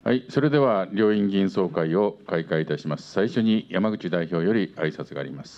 はい、それでは両院議員総会を開会いたします。最初に山口代表より挨拶があります。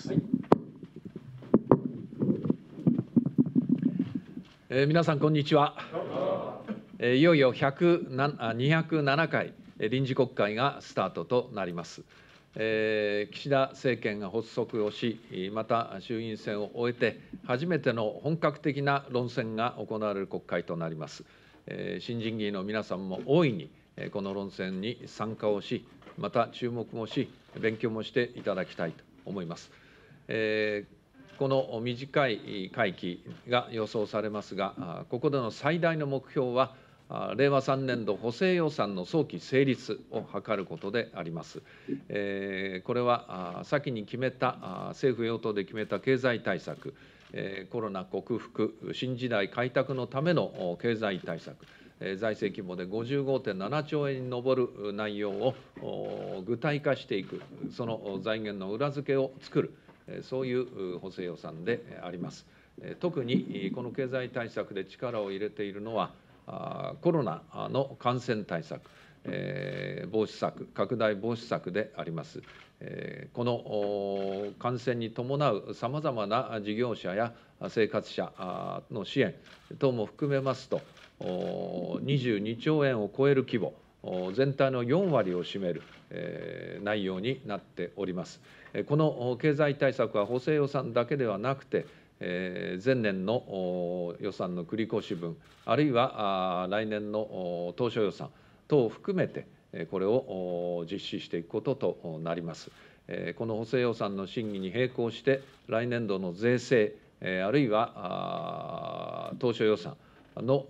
皆さん、こんにちは。いよいよ207回臨時国会がスタートとなります。岸田政権が発足をし、また衆院選を終えて、初めての本格的な論戦が行われる国会となります。新人議員の皆さんも大いにこの論戦に参加をし、また注目もし、勉強もしていただきたいと思います。この短い会期が予想されますが、ここでの最大の目標は、令和3年度補正予算の早期成立を図ることであります。これは先に決めた、政府・与党で決めた経済対策、コロナ克服、新時代開拓のための経済対策、財政規模で55.7兆円に上る内容を具体化していく、その財源の裏付けを作る、そういう補正予算であります。特にこの経済対策で力を入れているのは、コロナの感染対策、防止策、拡大防止策であります。この感染に伴うさまざまな事業者や生活者の支援等も含めますと、22兆円を超える規模、全体の4割を占める内容になっております。この経済対策は補正予算だけではなくて、前年の予算の繰越分、あるいは来年の当初予算等を含めて、これを実施していくこととなります。この補正予算の審議に並行して、来年度の税制、あるいは当初予算の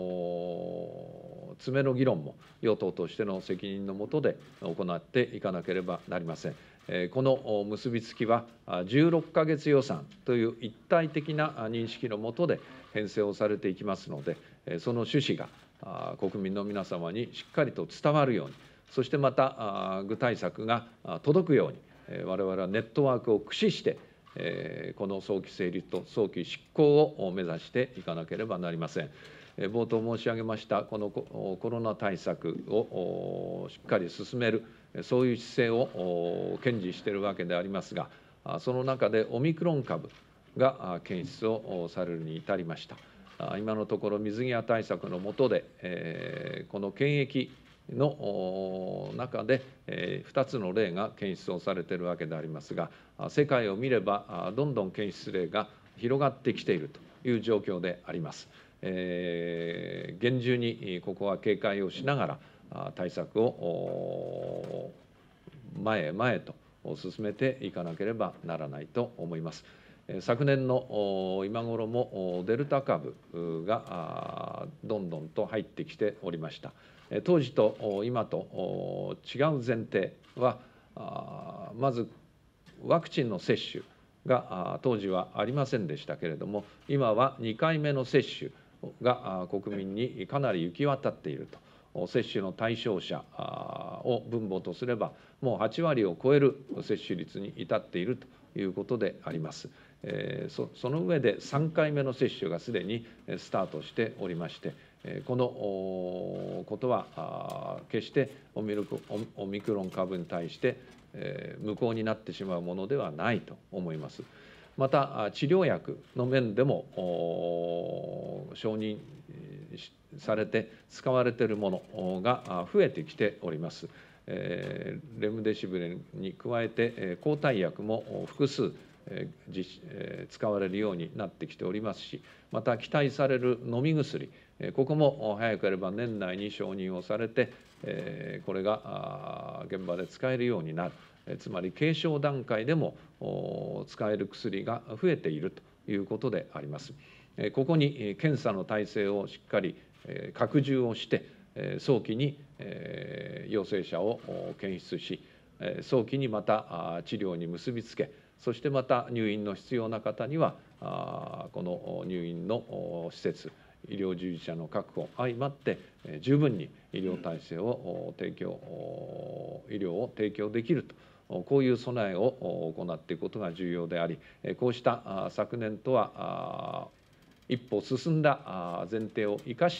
詰めの議論も、与党としての責任の下で行っていかなければなりません。この結びつきは、16か月予算という一体的な認識の下で編成をされていきますので、その趣旨が国民の皆様にしっかりと伝わるように、そしてまた具体策が届くように、我々はネットワークを駆使して、この早期成立と早期執行を目指していかなければなりません。冒頭申し上げましたこのコロナ対策をしっかり進める、そういう姿勢を堅持しているわけでありますが、その中でオミクロン株が検出をされるに至りました。今のところ水際対策の下で、この検疫の中で2つの例が検出をされているわけでありますが、世界を見ればどんどん検出例が広がってきているという状況であります。厳重にここは警戒をしながら対策を前へ前へと進めていかなければならないと思います。昨年の今頃もデルタ株がどんどんと入ってきておりました。当時と今と違う前提は、まずワクチンの接種が当時はありませんでしたけれども、今は2回目の接種が国民にかなり行き渡っていると。接種の対象者を分母とすれば、もう8割を超える接種率に至っているということであります。その上で3回目の接種がすでにスタートしておりまして、このことは決してオミクロン株に対して無効になってしまうものではないと思います。また治療薬の面でも承認されて使われているものが増えてきております。レムデシビルに加えて抗体薬も複数使われるようになってきておりますし、また期待される飲み薬、ここも早ければ年内に承認をされて、これが現場で使えるようになる。つまり軽症段階でも使える薬が増えているということであります。ここに検査の体制をしっかり拡充をして、早期に陽性者を検出し、早期にまた治療に結びつけ、そしてまた入院の必要な方には、この入院の施設、医療従事者の確保相まって、十分に医療体制を提供、医療を提供できると。こういう備えを行っていくことが重要であり、こうした昨年とは一歩進んだ前提を生かして、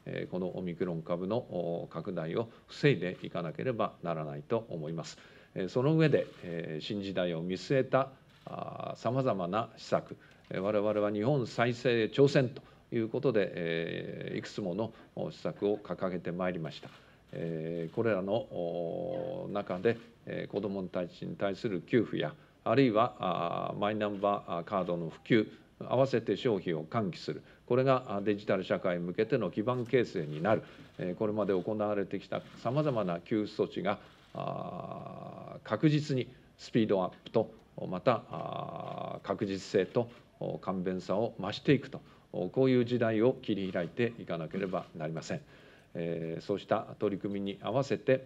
このオミクロン株の拡大を防いでいかなければならないと思います。その上で、新時代を見据えたさまざまな施策、我々は日本再生挑戦ということで、いくつもの施策を掲げてまいりました。これらの中で、子どもたちに対する給付や、あるいはマイナンバーカードの普及、合わせて消費を喚起する、これがデジタル社会に向けての基盤形成になる、これまで行われてきたさまざまな給付措置が確実にスピードアップと、また確実性と簡便さを増していくと、こういう時代を切り開いていかなければなりません。そうした取り組みに合わせて、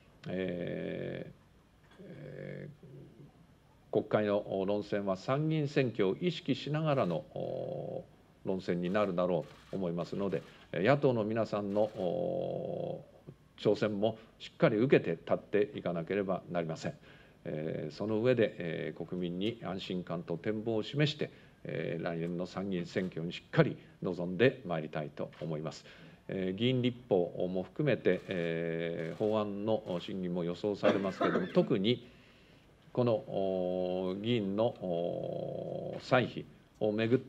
国会の論戦は参議院選挙を意識しながらの論戦になるだろうと思いますので、野党の皆さんの挑戦もしっかり受けて立っていかなければなりません。その上で国民に安心感と展望を示して、来年の参議院選挙にしっかり臨んでまいりたいと思います。議員立法も含めて、法案の審議も予想されますけれども、特にこの議員の歳費をめぐって、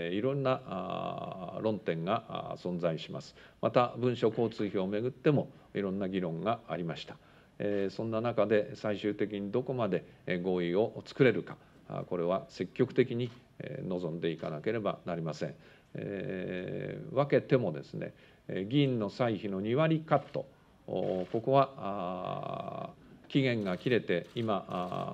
いろんな論点が存在します。また文書交通費をめぐってもいろんな議論がありました。そんな中で最終的にどこまで合意を作れるか、これは積極的に臨んでいかなければなりません。分けてもですね、議員の歳費の2割カット、ここは期限が切れて今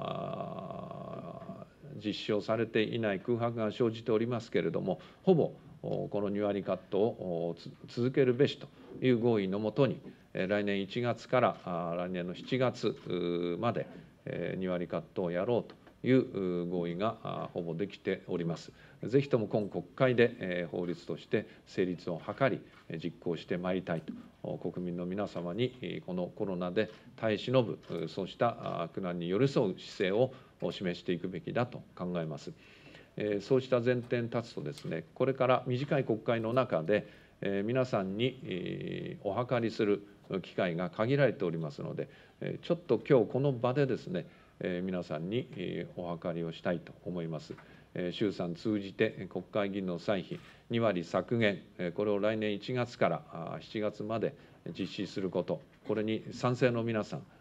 実施をされていない空白が生じておりますけれども、ほぼこの2割カットを続けるべしという合意のもとに、来年1月から来年の7月まで2割カットをやろうという合意がほぼできております。ぜひとも今国会で法律として成立を図り実行してまいりたいと、国民の皆様にこのコロナで耐え忍ぶ、そうした苦難に寄り添う姿勢を示していくべきだと考えます。そうした前提に立つとですね、これから短い国会の中で皆さんにお諮りする機会が限られておりますので、ちょっと今日この場でですね、皆さんにお諮りをしたいと思います。衆参通じて国会議員の歳費2割削減、これを来年1月から7月まで実施すること、これに賛成の皆さん、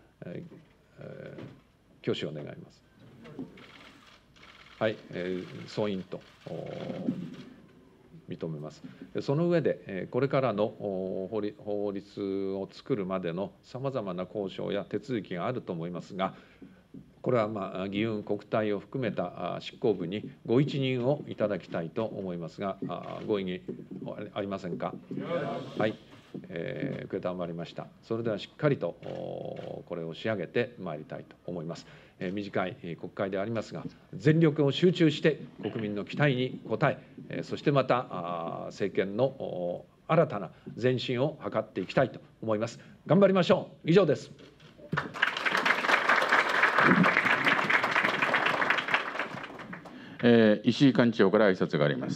挙手を願います。はい、総員と認めます。その上で、これからの法律を作るまでのさまざまな交渉や手続きがあると思いますが、これは議運、国対を含めた執行部にご一任をいただきたいと思いますが、ご異議ありませんか。はい、承りました。それではしっかりとこれを仕上げてまいりたいと思います。短い国会でありますが、全力を集中して国民の期待に応え、そしてまた政権の新たな前進を図っていきたいと思います。頑張りましょう。以上です。 石井幹事長から挨拶があります。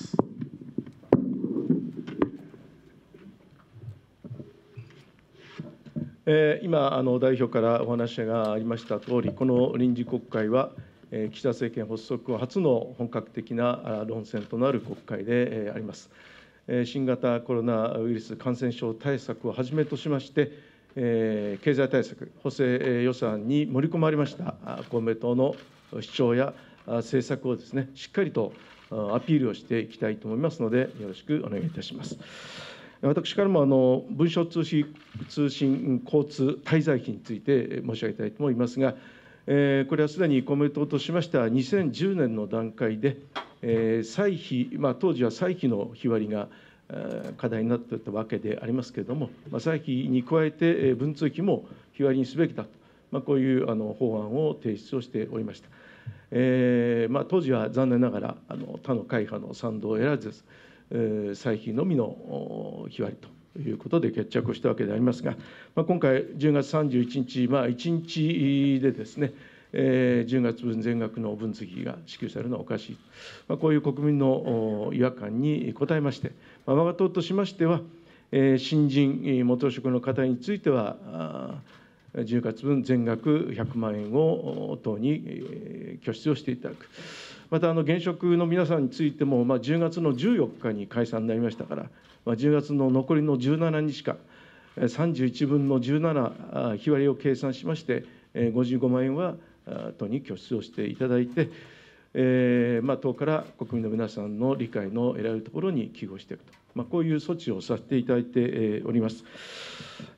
今、代表からお話がありましたとおり、この臨時国会は、岸田政権発足後初の本格的な論戦となる国会であります。新型コロナウイルス感染症対策をはじめとしまして、経済対策、補正予算に盛り込まれました公明党の主張や政策をですね、しっかりとアピールをしていきたいと思いますので、よろしくお願いいたします。私からも文書通信交通滞在費について申し上げたいと思いますが、これはすでに公明党としましては、2010年の段階で、歳費、当時は歳費の日割りが課題になっていたわけでありますけれども、歳費に加えて文通費も日割りにすべきだと、こういう法案を提出をしておりました。当時は残念ながら他の会派の賛同を得られず、歳費のみの日割りということで決着をしたわけでありますが、今回、10月31日、1日でですね、10月分全額の文通費が支給されるのはおかしい、こういう国民の違和感に応えまして、我が党としましては、 新人元職の方については、10月分全額100万円を党に拠出をしていただく。また、現職の皆さんについても、10月の14日に解散になりましたから、10月の残りの17日間、31分の17日割りを計算しまして、55万円は党に拠出をしていただいて、党から国民の皆さんの理解の得られるところに寄付をしていくと、こういう措置をさせていただいております。こ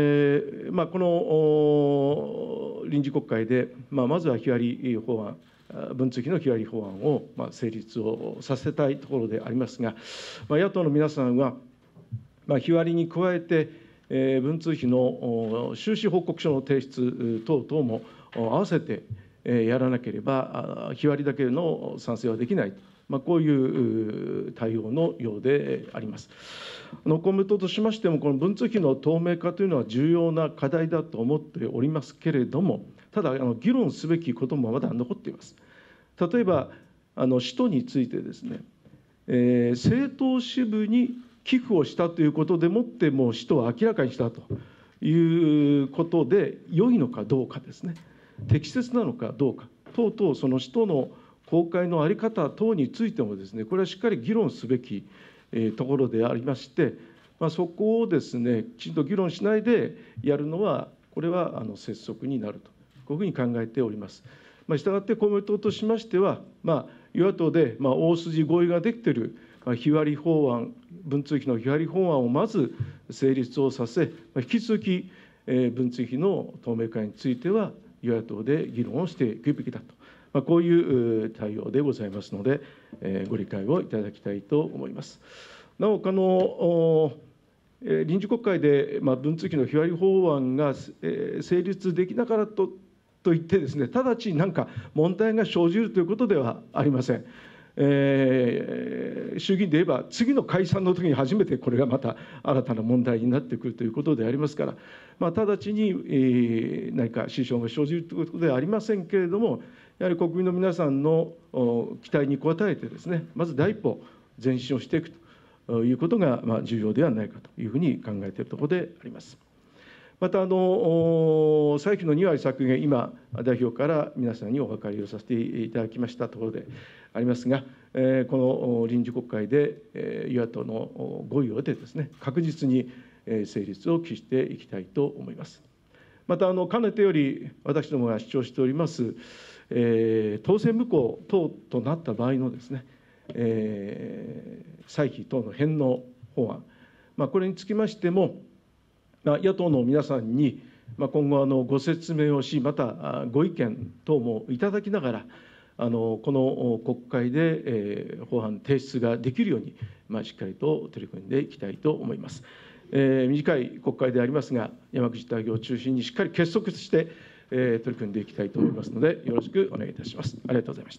の臨時国会で、まずは日割り法案、文通費の日割り法案を成立をさせたいところでありますが、野党の皆さんは、日割りに加えて、文通費の収支報告書の提出等々も合わせてやらなければ、日割りだけの賛成はできない、こういう対応のようであります。公明党としましても、この文通費の透明化というのは重要な課題だと思っておりますけれども、ただ、議論すべきこともまだ残っています。例えば、使途についてですね、政党支部に寄付をしたということでもって、もう使途を明らかにしたということで、良いのかどうかですね、適切なのかどうか、等々、その使途の公開の在り方等についてもですね、これはしっかり議論すべきところでありまして、そこをですね、きちんと議論しないでやるのは、これは拙速になると、こういうふうに考えております。したがって公明党としましては、与野党で大筋合意ができている日割り法案、文通費の日割り法案をまず成立をさせ、引き続き文通費の透明化については、与野党で議論をしていくべきだと、こういう対応でございますので、ご理解をいただきたいと思います。なお、臨時国会で文通費の日割り法案が成立できなかったといってですね、直ちに何か問題が生じるということではありません。衆議院で言えば、次の解散の時に初めてこれがまた新たな問題になってくるということでありますから、直ちに何か支障が生じるということではありませんけれども、やはり国民の皆さんの期待に応えてですね、まず第一歩、前進をしていくということが重要ではないかというふうに考えているところであります。また、歳費の2割削減、今、代表から皆さんにお諮りをさせていただきましたところでありますが、この臨時国会で与野党の合意を得てですね、確実に成立を期していきたいと思います。また、かねてより私どもが主張しております、当選無効等となった場合のですね、歳費等の返納法案、これにつきましても、野党の皆さんに今後ご説明をし、またご意見等もいただきながら、この国会で法案提出ができるように、しっかりと取り組んでいきたいと思います。短い国会でありますが、山口代表を中心にしっかり結束して取り組んでいきたいと思いますので、よろしくお願いいたします。ありがとうございました。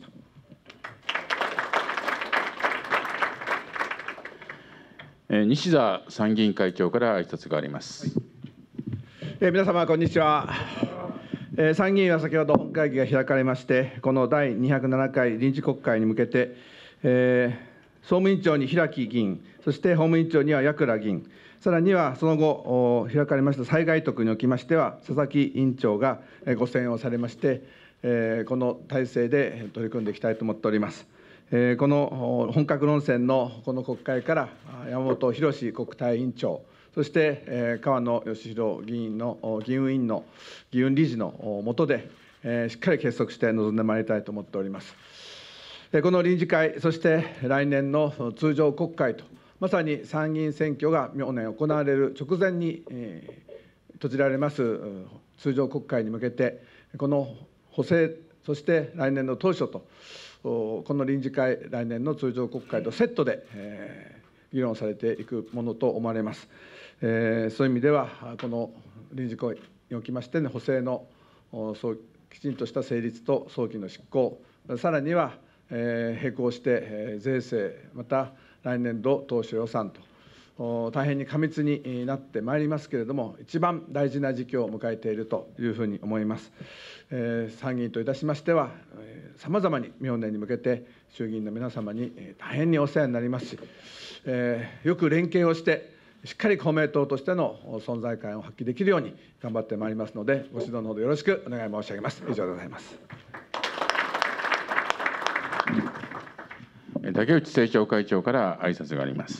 西田参議院会長から挨拶があります。 皆様、こんにちは。参議院は先ほど本会議が開かれまして、この第207回臨時国会に向けて、総務委員長に平木議員、そして法務委員長には矢倉議員、さらにはその後、開かれました災害特におきましては、佐々木委員長がご選をされまして、この体制で取り組んでいきたいと思っております。この本格論戦のこの国会から、山本博司国対委員長、そして河野義弘議員の議運委員の議運理事の下で、しっかり結束して臨んでまいりたいと思っております。この臨時会、そして来年の通常国会と、まさに参議院選挙が明年行われる直前に閉じられます通常国会に向けて、この補正、そして来年の当初と、この臨時会、来年の通常国会とセットで議論されていくものと思われます。そういう意味では、この臨時会におきましての補正のきちんとした成立と早期の執行、さらには並行して税制、また来年度当初予算と、大変に過密になってまいりますけれども、一番大事な時期を迎えているというふうに思います。参議院といたしましては、さまざまに明年に向けて、衆議院の皆様に大変にお世話になりますし、よく連携をして、 しっかり公明党としての存在感を発揮できるように頑張ってまいりますので、ご指導のほどよろしくお願い申し上げます。以上でございます。 竹内政調会長から挨拶があります。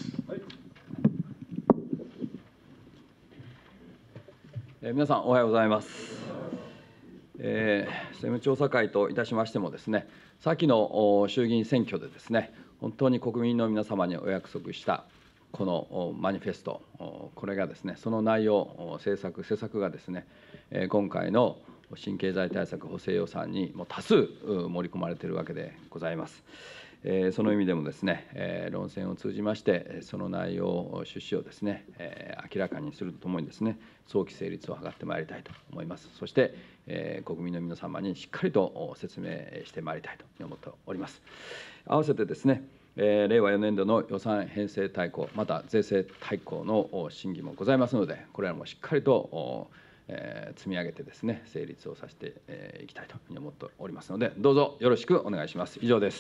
皆さん、おはようございます。政務調査会といたしましてもですね、先の衆議院選挙でですね、本当に国民の皆様にお約束したこのマニフェスト、これがですね、その内容、施策がですね、今回の新経済対策補正予算にも多数盛り込まれているわけでございます。その意味でもですね、論戦を通じまして、その内容、趣旨をですね、明らかにするとともにですね、早期成立を図ってまいりたいと思います。そして、国民の皆様にしっかりと説明してまいりたいと思っております。合わせてですね、令和4年度の予算編成大綱、また税制大綱の審議もございますので、これらもしっかりと積み上げてですね、成立をさせていきたいというふうに思っておりますので、どうぞよろしくお願いします。以上です。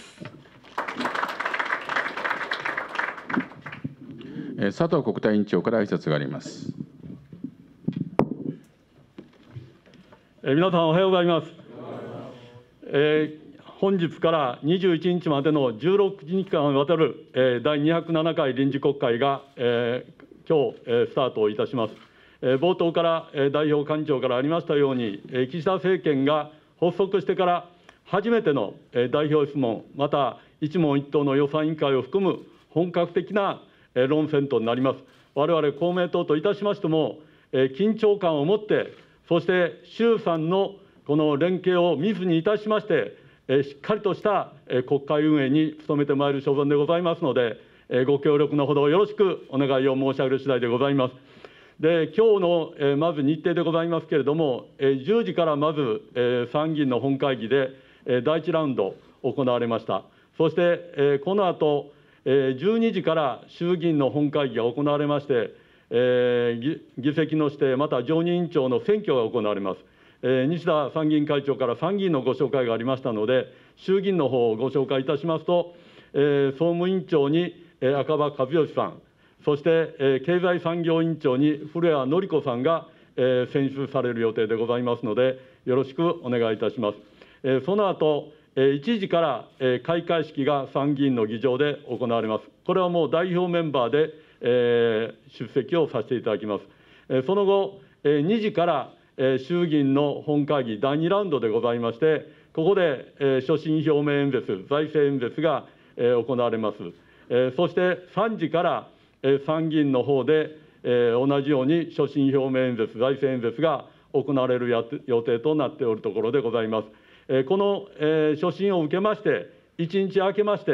佐藤国対委員長から挨拶があります。 皆さん、おはようございます。本日から21日までの16日間にわたる第207回臨時国会が今日スタートいたします。冒頭から代表幹事長からありましたように、岸田政権が発足してから初めての代表質問、また一問一答の予算委員会を含む本格的な論戦となります。我々公明党といたしましても、緊張感を持って、そして衆参のこの連携を密にいたしまして、しっかりとした国会運営に努めてまいる所存でございますので、ご協力のほどよろしくお願いを申し上げる次第でございます。で、今日のまず日程でございますけれども、10時からまず参議院の本会議で第1ラウンド行われました。そしてこの後12時から衆議院の本会議が行われまして、議席の指定、また常任委員長の選挙が行われます。西田参議院会長から参議院のご紹介がありましたので、衆議院の方をご紹介いたしますと、総務委員長に赤羽和義さん、そして経済産業委員長に古谷典子さんが選出される予定でございますので、よろしくお願いいたします。その後1時から開会式が参議院の議場で行われます。これはもう代表メンバーで出席をさせていただきます。その後2時から衆議院の本会議第2ラウンドでございまして、ここで所信表明演説、財政演説が行われます。そして3時から参議院の方で同じように所信表明演説、財政演説が行われる予定となっておるところでございます。この所信を受けまして、1日空けまして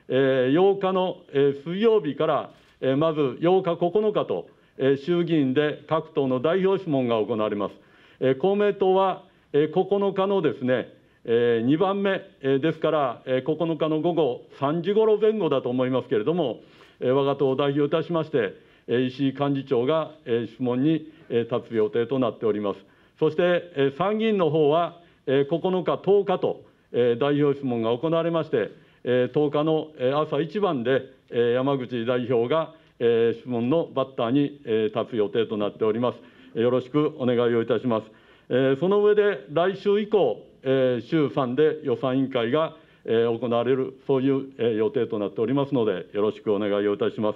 、8日の水曜日から、まず8日、9日と、衆議院で各党の代表質問が行われます。公明党は9日のですね、2番目ですから、9日の午後3時ごろ前後だと思いますけれども、我が党を代表いたしまして、石井幹事長が質問に立つ予定となっております。そして参議院の方は、9日、10日と代表質問が行われまして、10日の朝一番で山口代表が質問のバッターに立つ予定となっております。よろしくお願いをいたします。その上で来週以降、衆3で予算委員会が行われる、そういう予定となっておりますので、よろしくお願いをいたします。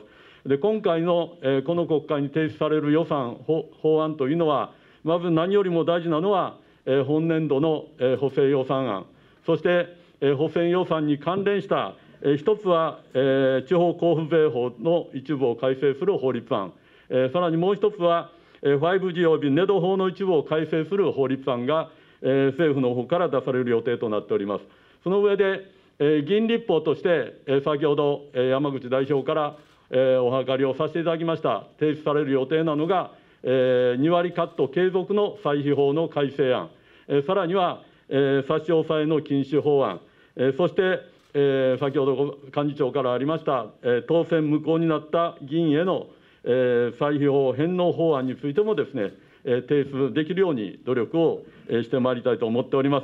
で、今回のこの国会に提出される予算法案というのは、まず何よりも大事なのは、本年度の補正予算案、そして補正予算に関連した一つは地方交付税法の一部を改正する法律案、さらにもう一つは 5G 及びネド法の一部を改正する法律案が政府の方から出される予定となっております。その上で議員立法として先ほど山口代表からお諮りをさせていただきました、提出される予定なのが2割カット継続の歳費法の改正案、さらには差し押さえの禁止法案、そして先ほど幹事長からありました当選無効になった議員への歳費法返納法案についてもですね、提出できるように努力をしてまいりたいと思っております。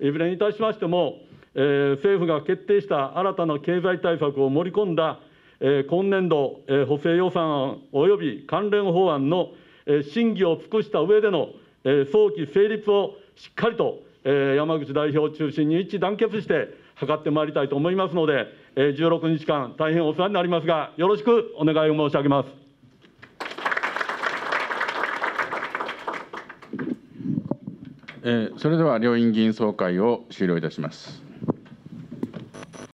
いずれにいたしましても、政府が決定した新たな経済対策を盛り込んだ今年度補正予算案および関連法案の審議を尽くした上での早期成立をしっかりと山口代表を中心に一致団結して図ってまいりたいと思いますので、16日間、大変お世話になりますが、よろしくお願いを申し上げます。 それでは両院議員総会を終了いたします。